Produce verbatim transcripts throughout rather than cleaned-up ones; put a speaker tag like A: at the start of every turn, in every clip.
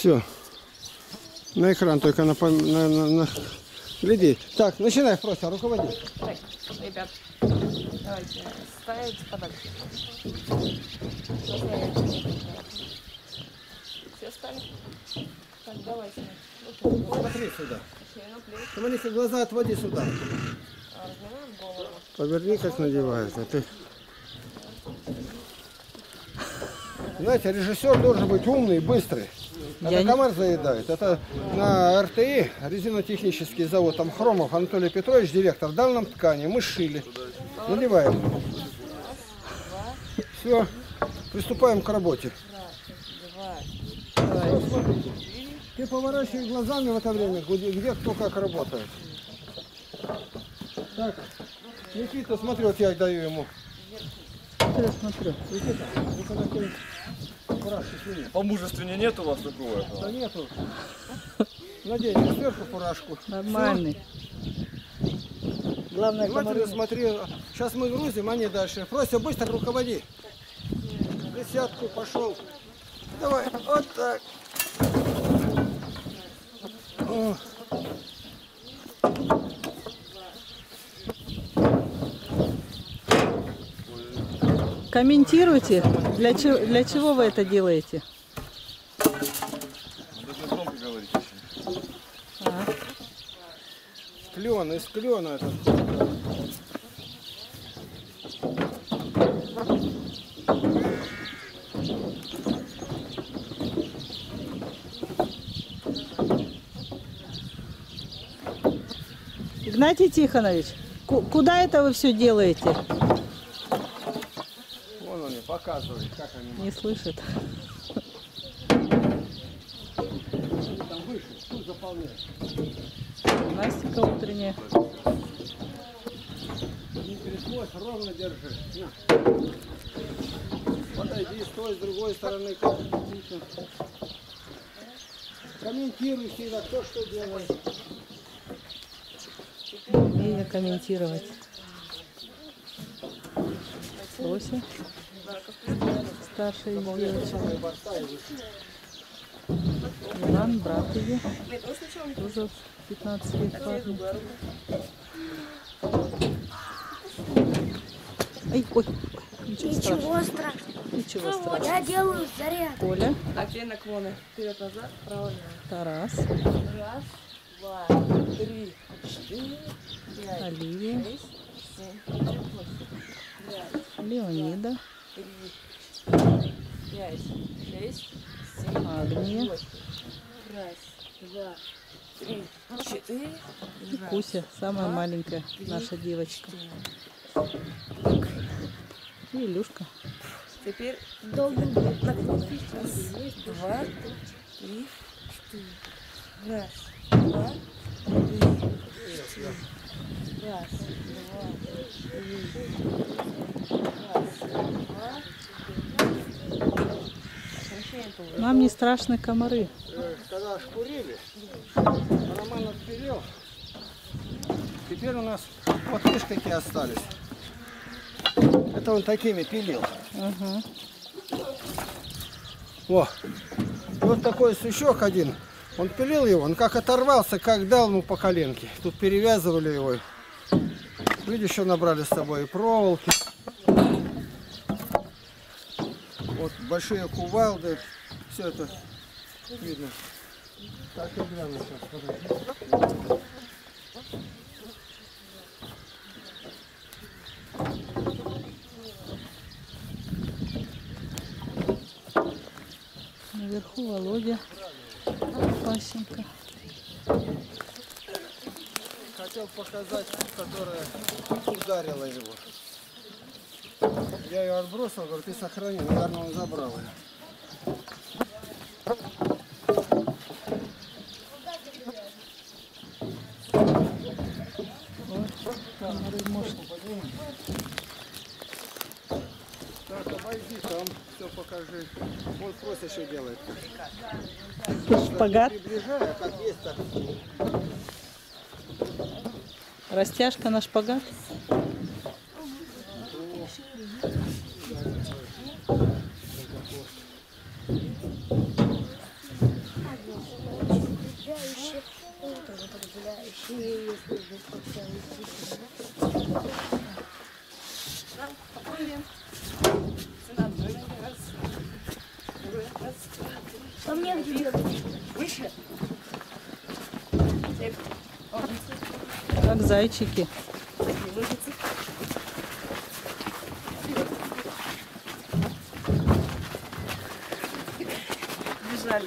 A: Все. На экран только на, на, на, на... гляди. Так, начинай просто, руководи.
B: Так, ребят, давайте ставить подальше. Все стали? Так, давайте.
A: Смотри сюда. Смотри, глаза отводи сюда. Поверни, как надевают. А ты... Знаете, режиссер должен быть умный и быстрый. Это
C: Я
A: комар заедает. Это на эр тэ и, резинотехнический завод, там Хромов Анатолий Петрович, директор, дал нам ткани, мы сшили. Надеваем. Все, приступаем к работе. Вот, смотрите. Ты поворачивай глазами в это время, где, где кто как работает. Так, Никита, смотри, вот я даю ему.
C: Смотрю, смотрю.
A: Никита, ну-ка такой фураж, извини.
D: По мужественнее нет у вас такого?
A: Да нету. Надень сверху фуражку.
C: Нормальный. Главное,
A: Внимательно смотри. Сейчас мы грузим, они дальше. Прося, быстро руководи. Десятку пошел. Давай, вот так. О.
C: комментируйте, для чего, для чего вы это делаете?
D: Должны громко говорить очень.
C: А.
A: Клен, из клена это.
C: Игнатий Тихонович, куда это вы все делаете?
A: Вон они показывают, как они.
C: Не слышит.
A: Там выше, тут заполняют.
C: Гимнастика утренняя.
A: Не тряслось, ровно держи. На. Подойди, стой с другой стороны. Как. Комментируй всегда, кто что делает.
C: Умение комментировать. Ося, старшая из девочек. Иван, брат ее, тоже пятнадцать лет парень. Ай, ой, ничего,
E: Ничего
C: страшного.
E: страшного.
C: Ничего страшного.
E: Я делаю заряд.
C: Коля,
B: Так, две наклоны. Вперед-назад, право-лево.
C: Тарас,
B: Раз, два, три, четыре, пять,
C: Оливия,
B: шесть, семь, восемь,
C: Леонида,
B: три, четыре, пять, шесть, семь,
C: Агния,
B: восемь. Раз, два, три, четыре.
C: и Куся, самая маленькая наша девочка. И Илюшка.
B: Теперь долго наклоны. Раз, два, три, четыре. Раз, два, три, четыре. Раз, два, три, раз, два.
C: Нам не страшны комары.
A: Когда шкурили, Роман отпилил. Теперь у нас вот видишь, какие остались. Это он такими пилил.
C: Ага.
A: О, и вот такой сучок один. Он пилил его, он как оторвался, как дал ему по коленке. Тут перевязывали его. Видишь, еще набрали с собой и проволоки. Вот большие кувалды. Все это видно. Так и гляну сейчас, смотри.
C: Наверху Володя, Пасенко.
A: Хотел показать, которая ударила его. Я ее отбросил, говорю, ты сохрани, наверное, он забрал ее.
C: Вот, комары, может.
A: Так, обойди там, все покажи. Он просто еще делает.
C: Шпагат.
A: Приближай, а как есть, так.
C: Растяжка на шпагат.
E: А мне где делать?
B: Выше.
C: Как зайчики.
B: Бежали.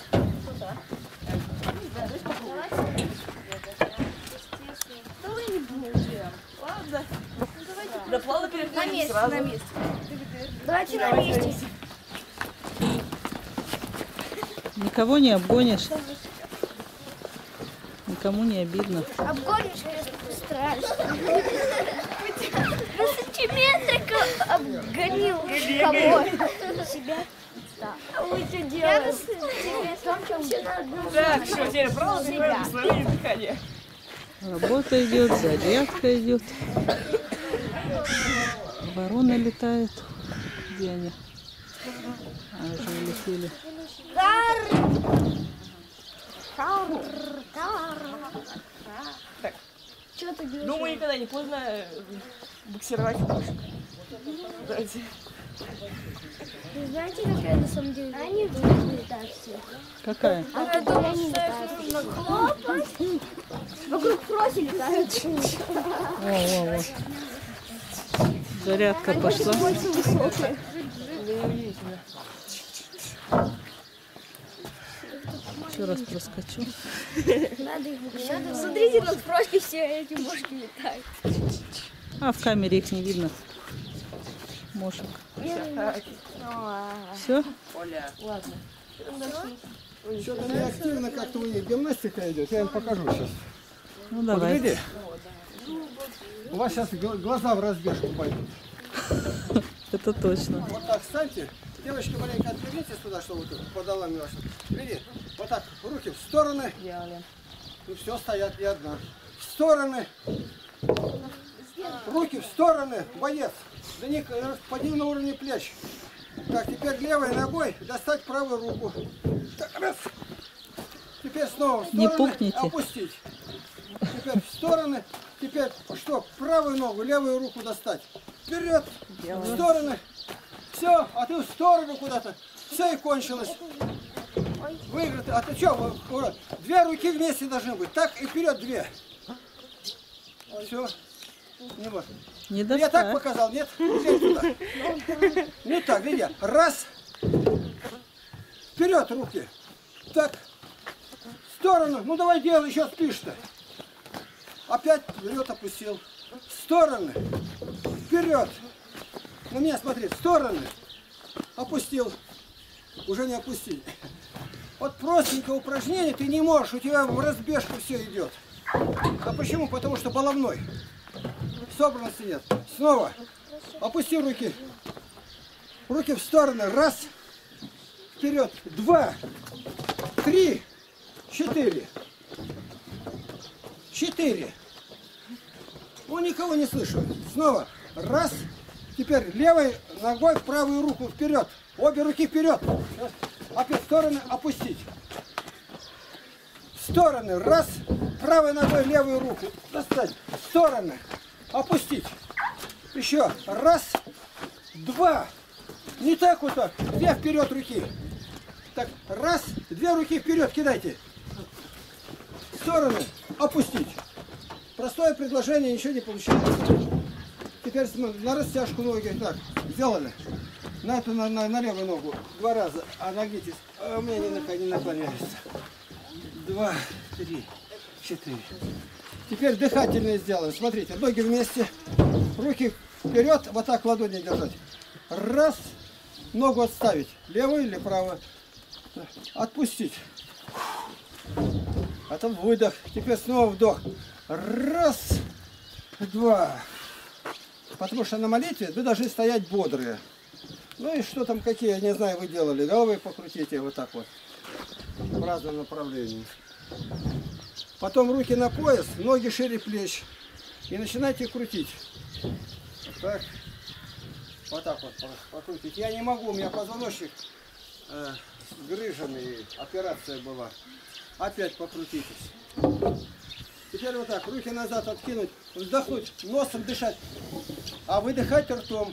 E: Давай не будем.
B: Ладно. Да плавно
E: На
B: переходим
E: месте,
B: сразу.
E: на месте. Давайте на месте.
C: Никого не обгонишь. Никому не обидно.
E: Обгонишь, страшно. На сантиметрик обгонил кого? Себя? Да. А вы что делаете?
B: Так, что, теперь право переходим, восстановили дыхание.
C: Работа идет, зарядка идет. Вороны летают. Где они? А, уже улетели.
E: Кар! Кар! Кар!
B: Так.
E: Что ты делаешь?
B: Думаю, никогда не поздно э, буксировать больше. Давайте.
E: Вы знаете, какая на самом деле? Они выглядят так все.
C: Какая?
E: А я думала, что их нужно хлопать. Вокруг проси летают.
C: О, о, о. Зарядка пошла.
E: Очень высокие.
C: Еще раз проскочу.
E: Надо их выключать. Смотрите, над проськи все эти мошки летают.
C: А в камере их не видно. Мошек.
B: Так,
C: Все?
B: Оля, ладно.
A: Что-то неактивно как-то у них гимнастика идет. Я им покажу сейчас.
C: Ну
A: Вот
C: давай.
A: гляди. У вас сейчас глаза в разбежку пойдут.
C: Это точно.
A: Вот так встаньте. Девочки, маленько отвернитесь туда, чтобы вот подала мне вашу. Гляди. Вот так, руки в стороны.
B: Делали.
A: И все, стоят не одна. В стороны. Руки в стороны. Боец. Да не, подними на уровне плеч. Так, теперь левой ногой достать правую руку. Так, раз. Теперь снова в стороны.
C: Не пукните.
A: Опустить. Теперь в стороны. Теперь что? Правую ногу, левую руку достать. Вперед. В стороны. Все, а ты в сторону куда-то. Все, и кончилось. Выиграть. А ты что, две руки вместе должны быть. Так и вперед две. Все. Не может.
C: Не
A: Я так
C: достать.
A: показал, нет? Теперь туда. Ну так, види. Раз. Вперед руки. Так. В сторону. Ну давай делай, еще спишь-то. Опять вперед опустил. В стороны. Вперед. На меня смотри. В стороны. Опустил. Уже не опустил. Вот простенькое упражнение ты не можешь. У тебя в разбежку все идет. А почему? Потому что головной. Собранности нет. Снова. Опусти руки. Руки в стороны. Раз. Вперед. Два. Три. Четыре. Четыре. Ну, никого не слышу. Снова. Раз. Теперь левой ногой в правую руку вперед. Обе руки вперед. Опять в стороны опустить. В стороны. Раз. Правой ногой левую руку достать. В стороны. Опустить. Еще. Раз. Два. Не так вот так. Две вперед руки. Так. Раз. Две руки вперед кидайте. В стороны. Опустить. Простое предложение, ничего не получилось. Теперь на растяжку ноги. Так. Сделали. На эту, на, на, на левую ногу. Два раза. А нагнитесь. А у меня не, не наклоняется. Два. Три. Четыре. Теперь дыхательные сделаем. Смотрите, ноги вместе, руки вперед, вот так ладони держать. Раз, ногу отставить, левую или правую. Отпустить. Это выдох. Теперь снова вдох. Раз, два. Потому что на молитве вы должны стоять бодрые. Ну и что там, какие, я не знаю, вы делали. Головой покрутите вот так вот. В разном направлении. Потом руки на пояс, ноги шире плеч. И начинайте крутить. Вот так. Вот так вот покрутить. Я не могу, у меня позвоночник э, сгрыженный. Операция была. Опять покрутитесь. Теперь вот так, руки назад откинуть, вздохнуть, носом дышать, а выдыхать ртом.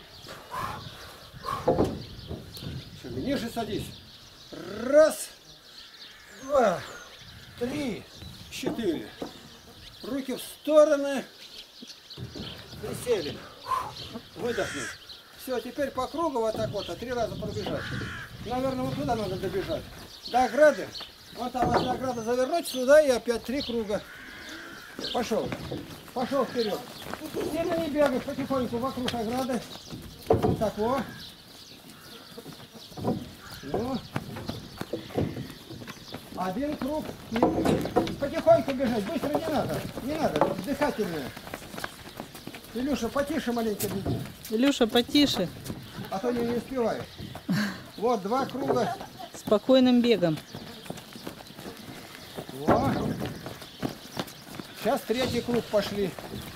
A: Ниже садись. Раз, два, три, четыре. Руки в стороны. Присели. Выдохнуть. Все, теперь по кругу вот так вот, а три раза пробежать. Наверное, вот туда надо добежать. До ограды. Вот там возле ограды завернуть сюда и опять три круга. Пошел. Пошел вперед. Сильно не бегай, потихоньку вокруг ограды. Вот так вот. Ну. Один круг. Потихоньку бежать. Быстро не надо. Не надо. Дыхательное. Илюша, потише маленько беги.
C: Илюша, потише.
A: А то не, не успеваешь. Вот два круга.
C: Спокойным бегом.
A: Во. Сейчас третий круг пошли.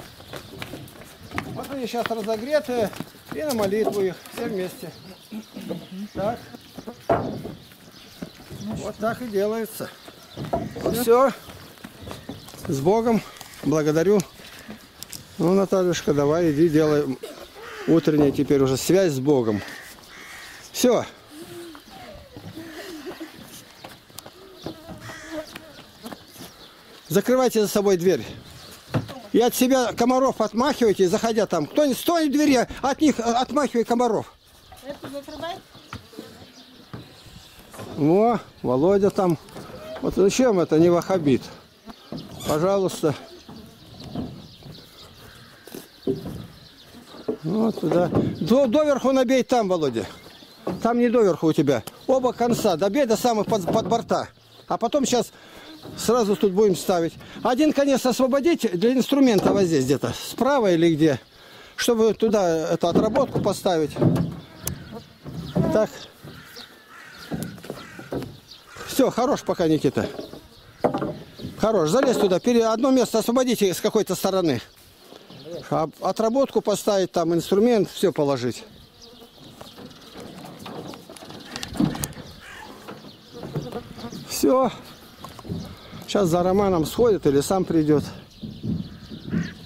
A: Вот они сейчас разогретые. И на молитву их все вместе. Так. Вот так и делается. Все. С Богом. Благодарю. Ну, Натальюшка, давай, иди, делай утренняя теперь уже связь с Богом. Все. Закрывайте за собой дверь. И от себя комаров отмахивайте, заходя там. Кто-нибудь стой в двери, от них отмахивай комаров.
B: Это закрывай.
A: О, Володя там. Вот зачем это не ваххабит? Пожалуйста. Вот туда. До, доверху набей там, Володя. Там не доверху у тебя. Оба конца. Добей до самых под, под борта. А потом сейчас сразу тут будем ставить. Один конец освободить для инструмента вот здесь где-то. Справа или где. Чтобы туда эту отработку поставить. Так. Все, хорош пока, Никита. Хорош. Залезь туда. Одно место освободите с какой-то стороны. А отработку поставить, там инструмент, все положить. Все. Сейчас за Романом сходит или сам придет.